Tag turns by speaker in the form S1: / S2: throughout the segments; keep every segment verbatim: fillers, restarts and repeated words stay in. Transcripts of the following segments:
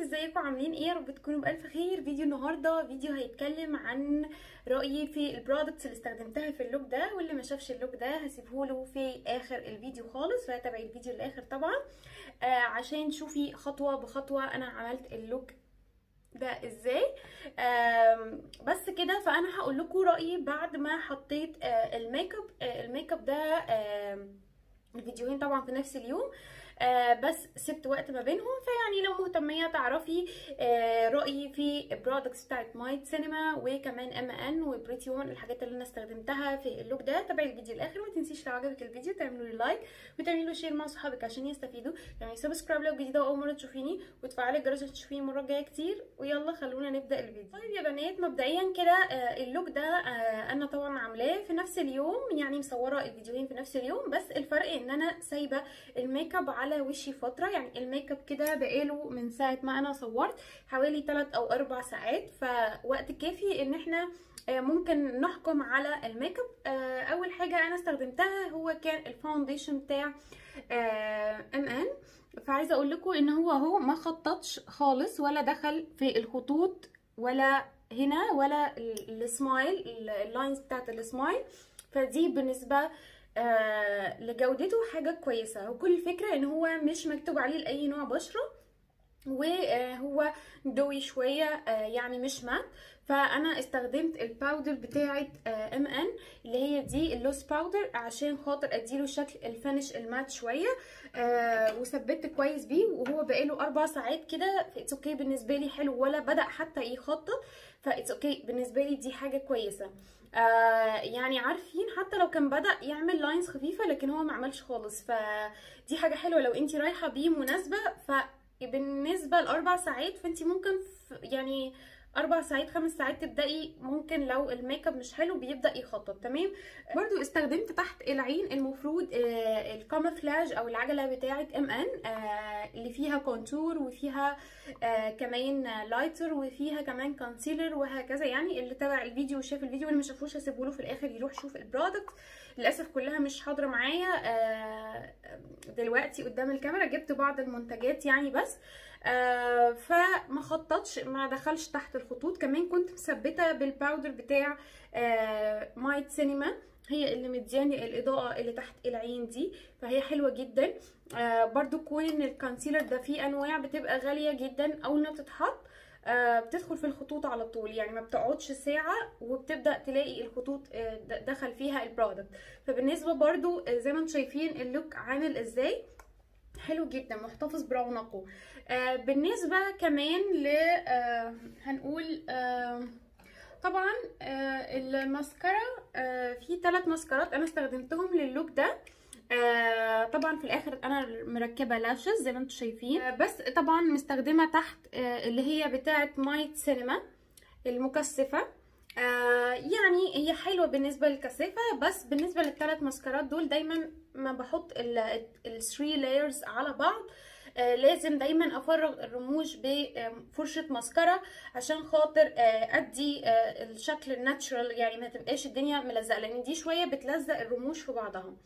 S1: ازيكم عاملين ايه؟ يا رب تكونوا بالف خير. فيديو النهارده فيديو هيتكلم عن رايي في البرودكتس اللي استخدمتها في اللوك ده، واللي ما شافش اللوك ده هسيبهوله في اخر الفيديو خالص، فتابعي الفيديو للاخر طبعا آه عشان تشوفي خطوه بخطوه انا عملت اللوك ده ازاي. بس كده، فانا هقول لكم رايي بعد ما حطيت آه الميك اب. آه الميك اب ده آه الفيديوهين طبعا في نفس اليوم، آه بس سبت وقت ما بينهم. فيعني لو مهتميه تعرفي آه رايي في البرودكتس بتاعت مايت سينما وكمان ام ان وبريتي وومن، الحاجات اللي انا استخدمتها في اللوك ده. تابعي الفيديو الاخر، وما تنسيش لو عجبك الفيديو تعملوا لي لايك وتعملوا شير مع صحابك عشان يستفيدوا، تعملي سبسكرايب لو جديده واول مره تشوفيني، وتفعلي الجرس عشان تشوفيني المره الجايه كتير. ويلا خلونا نبدا الفيديو. طيب يا بنات، مبدئيا كده آه اللوك ده آه انا طبعا عاملاه في نفس اليوم، يعني مصوره الفيديوهين في نفس اليوم، بس الفرق ان انا سايبه الميك اب على وشي فتره. يعني الميك اب كده بقاله من ساعه ما انا صورت حوالي ثلاث او اربع ساعات، فوقت كافي ان احنا ممكن نحكم على الميك اب. اول حاجه انا استخدمتها هو كان الفاونديشن بتاع ام ان، فعايزه اقول لكم ان هو اهو ما خططش خالص ولا دخل في الخطوط ولا هنا ولا السمايل، اللاينز بتاعت السمايل، فدي بالنسبه آه لجودته حاجه كويسه. وكل الفكره ان هو مش مكتوب عليه لاي نوع بشره، وهو دوي شويه آه يعني مش مات. فانا استخدمت الباودر بتاعه ام ان اللي هي دي اللوس باودر عشان خاطر اديله شكل الفينش المات شويه، آه وثبت كويس بيه. وهو بقاله اربع ساعات كده، فاتس اوكي بالنسبه لي، حلو ولا بدا حتى يخطط، فاتس اوكي بالنسبه لي، دي حاجه كويسه. آه يعني عارفين حتى لو كان بدأ يعمل لاينز خفيفة لكن هو ما عملش خالص، فدي حاجة حلوة لو انتي رايحة بيه مناسبة. فبالنسبة لأربع ساعات فانتي ممكن يعني اربع ساعات خمس ساعات تبدأي، ممكن لو الميك اب مش حلو بيبدأ يخطط. تمام. برضو استخدمت تحت العين المفروض آه الكاموفلاج او العجلة بتاعة ام ان آه اللي فيها كونتور وفيها آه كمان لايتر وفيها كمان كونسيلر وهكذا. يعني اللي تابع الفيديو وشاف الفيديو، واللي ما شافوش هسيبه له في الاخر يروح يشوف البرودكت. للاسف كلها مش حاضره معايا آه دلوقتي قدام الكاميرا، جبت بعض المنتجات يعني بس آه فما خططش، ما دخلش تحت الخطوط. كمان كنت مثبته بالباودر بتاع آه مايت سينما، هي اللي مدياني الاضاءه اللي تحت العين دي، فهي حلوه جدا. آه برضو كون ان الكونسيلر ده فيه انواع بتبقى غاليه جدا، اول ما بتتحط آه بتدخل في الخطوط على طول، يعني ما بتقعدش ساعه وبتبدا تلاقي الخطوط آه دخل فيها البرودكت. فبالنسبه برضو آه زي ما انتم شايفين اللوك عامل ازاي، حلو جدا، محتفظ برونقه. آه بالنسبه كمان ل آه هنقول آه طبعا آه الماسكارا، آه في ثلاث ماسكارات انا استخدمتهم للوك ده. آه طبعا في الاخر انا مركبه لاشز زي ما انتم شايفين، آه بس طبعا مستخدمه تحت آه اللي هي بتاعه مايت سينما المكثفه. آه يعني هي حلوه بالنسبه للكثافه، بس بالنسبه للثلاث ماسكارات دول دايما ما بحط الثري لايرز على بعض. آه لازم دايما افرغ الرموش بفرشه ماسكارا عشان خاطر آه ادي آه الشكل الناتشرال، يعني ما تبقاش الدنيا ملزقه، لان دي شويه بتلزق الرموش في بعضها،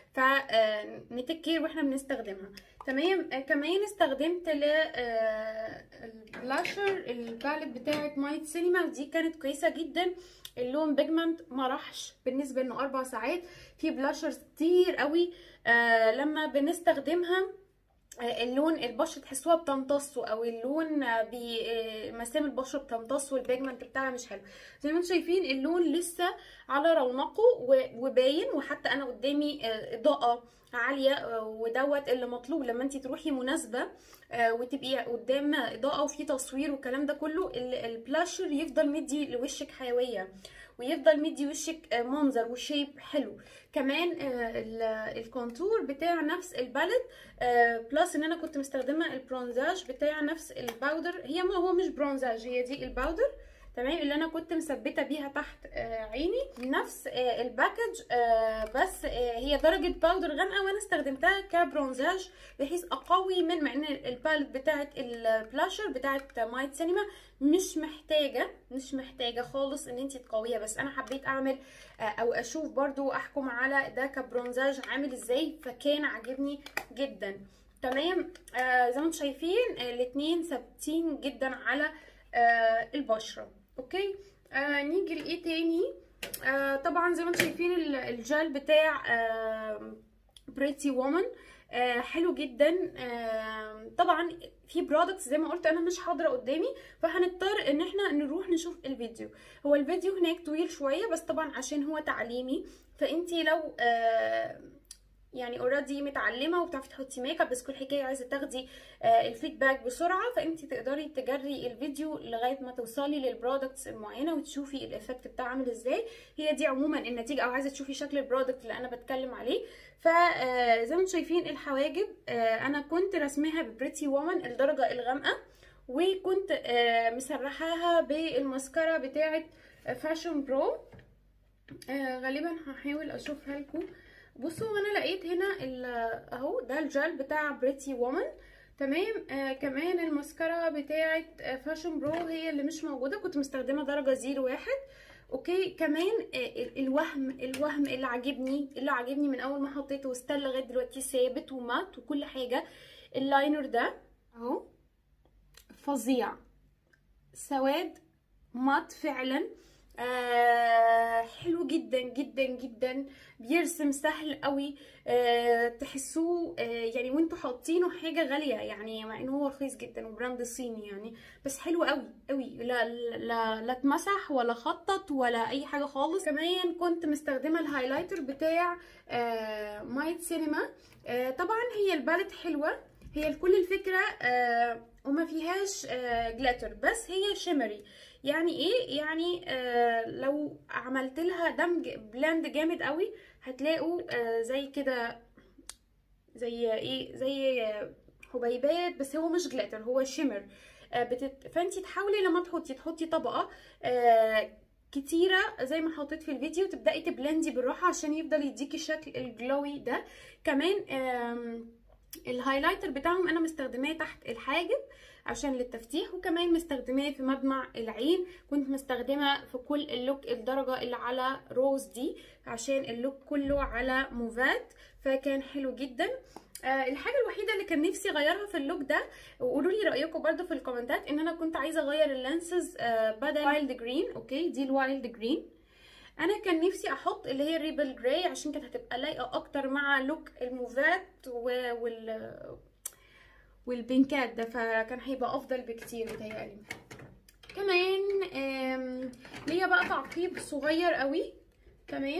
S1: فنتكير واحنا بنستخدمها. تمام. آه كمان استخدمت ل آه البلاشر الباليت بتاعه مايت سينما، ودي كانت كويسه جدا. اللون بيجمنت ما راحش بالنسبه انه اربع ساعات. في بلاشرز كتير قوي آه لما بنستخدمها اللون البشره تحسوها بتمتصه، او اللون بمسام البشره بتمتصه، والبيجمنت بتاعها مش حلو. زي ما انتم شايفين اللون لسه على رونقه وباين، وحتى انا قدامي اضاءه عاليه، ودوت اللي مطلوب لما انت تروحي مناسبه وتبقي قدام اضاءه وفي تصوير والكلام ده كله. البلاشر يفضل مدي لوشك حيويه، ويفضل مدي وشك منظر وشيب حلو. كمان الكونتور بتاع نفس الباليت، بلس ان انا كنت مستخدمه البرونزاج بتاع نفس الباودر، هي ما هو مش برونزاج، هي دي الباودر تمام اللي انا كنت مثبته بيها تحت عيني، نفس الباكج بس هي درجه باودر غامقه، وانا استخدمتها كبرونزاج بحيث اقوي من مع ان الباليت بتاعه البلاشر بتاعه مايت سينما مش محتاجه مش محتاجه خالص ان انت تقويها، بس انا حبيت اعمل او اشوف برضو احكم على ده كبرونزاج عامل ازاي، فكان عاجبني جدا. تمام. آه زي ما انتم شايفين الاتنين ثابتين جدا على آه البشره. اوكي. آه نيجي لايه تاني. آه طبعا زي ما انتم شايفين الجل بتاع آه بريتي وومن آه حلو جدا. آه طبعا في برودكتس زي ما قلت انا مش حاضره قدامي، فهنضطر ان احنا نروح نشوف الفيديو. هو الفيديو هناك طويل شويه، بس طبعا عشان هو تعليمي، فانتي لو آه يعني اوريدي متعلمه وبتعرفي تحطي ميك اب، بس كل حكايه عايزه تاخدي آه الفيدباك بسرعه، فانت تقدري تجري الفيديو لغايه ما توصلي للبرودكتس المعينه وتشوفي الايفكت بتاعه عامل ازاي. هي دي عموما النتيجه، او عايزه تشوفي شكل البرودكت اللي انا بتكلم عليه. فزي ما انتم شايفين الحواجب آه انا كنت رسمها ببريتي وومن الدرجه الغامقه، وكنت آه مسرحاها بالماسكارا بتاعه فاشن برو. آه غالبا هحاول اشوفها لكم. بصوا انا لقيت هنا اهو ده الجل بتاع بريتي وومن. تمام. آه كمان الماسكارا بتاعه فاشن برو هي اللي مش موجوده، كنت مستخدمه درجه زيرو واحد. اوكي. كمان آه الوهم الوهم اللي عاجبني اللي عاجبني من اول ما حطيته وستيل لغايه دلوقتي ثابت ومات وكل حاجه، اللاينر ده اهو فظيع، سواد مات فعلا. آه حلو جدا جدا جدا، بيرسم سهل قوي. آه تحسوه آه يعني وانتوا حاطينه حاجه غاليه، يعني مع انه هو رخيص جدا وبراند صيني يعني، بس حلو قوي قوي. لا لا لا اتمسح ولا خطط ولا اي حاجه خالص. كمان كنت مستخدمه الهايلايتر بتاع آه مايت سينما. آه طبعا هي البالت حلوه، هي كل الفكره آه وما فيهاش آه جلاتر، بس هي شيمري. يعني ايه؟ يعني آه لو عملت لها دمج بلاند جامد قوي هتلاقوا آه زي كده، زي ايه، زي حبيبات، بس هو مش جلاتر، هو شيمر. آه بتت... فانتي تحاولي لما تحطي تحطي طبقه آه كتيره زي ما حطيت في الفيديو، تبداي تبلندي بالراحه عشان يفضل يديكي الشكل الجلوي ده. كمان آه الهايلايتر بتاعهم انا مستخدماه تحت الحاجب عشان للتفتيح، وكمان مستخدماه في مدمع العين. كنت مستخدمه في كل اللوك الدرجه اللي على روز دي عشان اللوك كله على موفات، فكان حلو جدا. آه الحاجه الوحيده اللي كان نفسي اغيرها في اللوك ده، وقولوا لي رايكم برده في الكومنتات، ان انا كنت عايزه اغير اللانسز آه بدل وايلد جرين. اوكي دي الوايلد جرين، انا كان نفسي احط اللي هي الريبل جراي عشان كانت هتبقى لايقه اكتر مع لوك الموفات وال والبينكات ده، فكان هيبقى افضل بكتير بتهيألي. كمان ليا بقى تعقيب صغير قوي. تمام.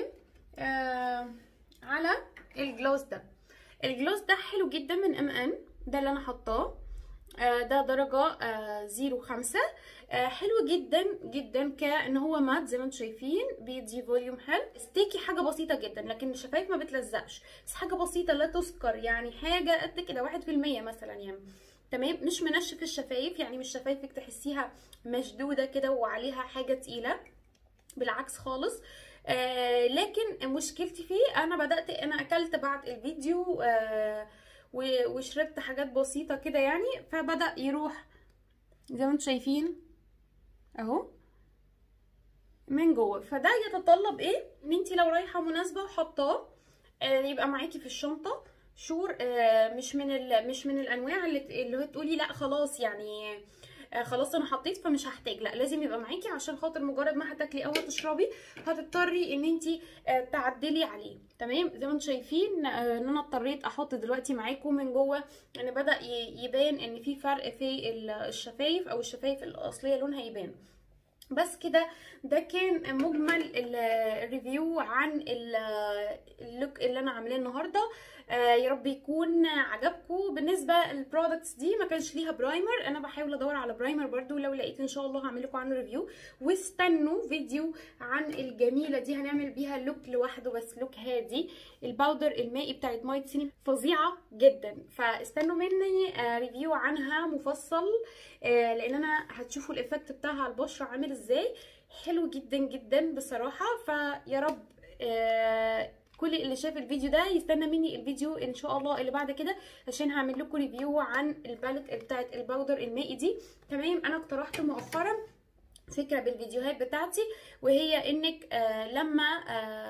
S1: على الجلوس ده، الجلوس ده حلو جدا من ام ان، ده اللي انا حطاه. ده درجة زيرو خمسة. حلو جدا جدا كأن هو مات زي ما انتم شايفين، بيدي فوليوم حلو. ستيكي حاجة بسيطة جدا، لكن الشفايف ما بتلزقش، بس حاجة بسيطة لا تذكر، يعني حاجة قد كده واحد في المية مثلا يعني. تمام. مش منشف الشفايف، يعني مش شفايفك تحسيها مشدودة كده وعليها حاجة تقيلة، بالعكس خالص. آه لكن مشكلتي فيه انا بدأت انا اكلت بعد الفيديو آه وشربت حاجات بسيطة كده يعني، فبدأ يروح زي ما انتم شايفين اهو من جوه. فده يتطلب ايه؟ ان انت لو رايحة مناسبة وحطاه آه يبقى معاكي في الشنطة شور. آه مش من ال مش من الانواع اللي اللي هتقولي لا خلاص يعني آه خلاص انا حطيت فمش هحتاج، لا لازم يبقى معاكي، عشان خاطر مجرد ما هتاكلي او هتشربي هتضطري ان انت آه تعدلي عليه. تمام. زي ما انتم شايفين آه ان انا اضطريت احط دلوقتي معاكم من جوه، ان بدا يبان ان في فرق في الشفايف، او الشفايف الاصليه لونها يبان. بس كده ده كان مجمل الريفيو عن اللوك اللي انا عاملاه النهارده. آه يا رب يكون عجبكم. بالنسبه للبرودكتس دي ما كانش ليها برايمر، انا بحاول ادور على برايمر برده، لو لقيت ان شاء الله هعمل لكم عنه ريفيو. واستنوا فيديو عن الجميله دي هنعمل بيها لوك لوحده، بس لوك هادي. الباودر المائي بتاعت مايت سينما فظيعه جدا، فاستنوا مني آه ريفيو عنها مفصل، آه لان انا هتشوفوا الايفكت بتاعها على البشره عامل ازاي. حلو جدا جدا بصراحه. فيا رب آه كل اللي شاف الفيديو ده يستنى مني الفيديو ان شاء الله اللي بعد كده، عشان هعمل لكم ريفيو عن الباليت بتاعت الباودر المائي دي. تمام. انا اقترحت مؤخرا فكره بالفيديوهات بتاعتي، وهي انك آه لما آه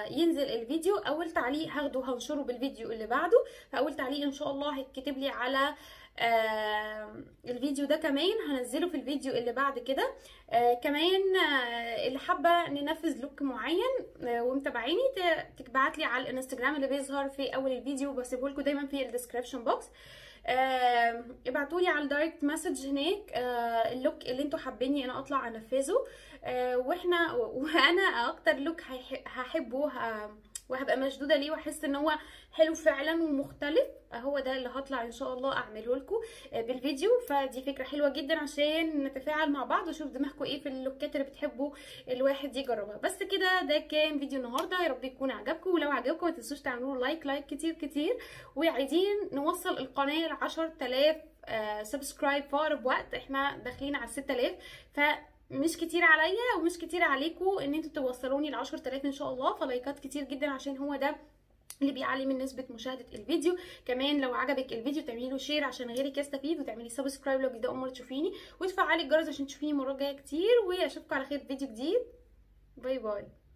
S1: ينزل الفيديو اول تعليق هاخده هنشره بالفيديو اللي بعده. فاول تعليق ان شاء الله هيتكتب لي على آه الفيديو ده كمان هنزله في الفيديو اللي بعد كده. آه كمان آه اللي حابه ننفذ لوك معين آه ومتابعيني تبعت لي على الانستجرام اللي بيظهر في اول الفيديو، بسيبه لكم دايما في الديسكريبشن بوكس. آه ابعتوا لي على الدايركت مسج هناك آه اللوك اللي انتوا حابيني انا اطلع انفذه. آه واحنا وانا اكتر لوك هحبه وهبقى مشدوده ليه واحس ان هو حلو فعلا ومختلف، هو ده اللي هطلع ان شاء الله اعمله لكم بالفيديو. فدي فكره حلوه جدا عشان نتفاعل مع بعض واشوف دماغكم ايه في اللوكات اللي بتحبوا الواحد يجربها. بس كده ده كان فيديو النهارده، يا رب يكون عجبكم، ولو عجبكم ما تنسوش تعملوا لايك لايك كتير كتير، وعايزين نوصل القناه ل عشرة آلاف آه سبسكرايب في اقرب وقت. احنا داخلين على ستة آلاف، ف مش كتير عليا ومش كتير عليكم ان انتوا توصلوني ل عشرة آلاف ان شاء الله. فلايكات كتير جدا عشان هو ده اللي بيعلي من نسبه مشاهده الفيديو. كمان لو عجبك الفيديو تعملي له شير عشان غيرك يستفيد، وتعملي سبسكرايب لو جديده اول مره تشوفيني، وتفعلي الجرس عشان تشوفيني مرات جايه كتير. واشوفكم على خير في فيديو جديد. باي باي.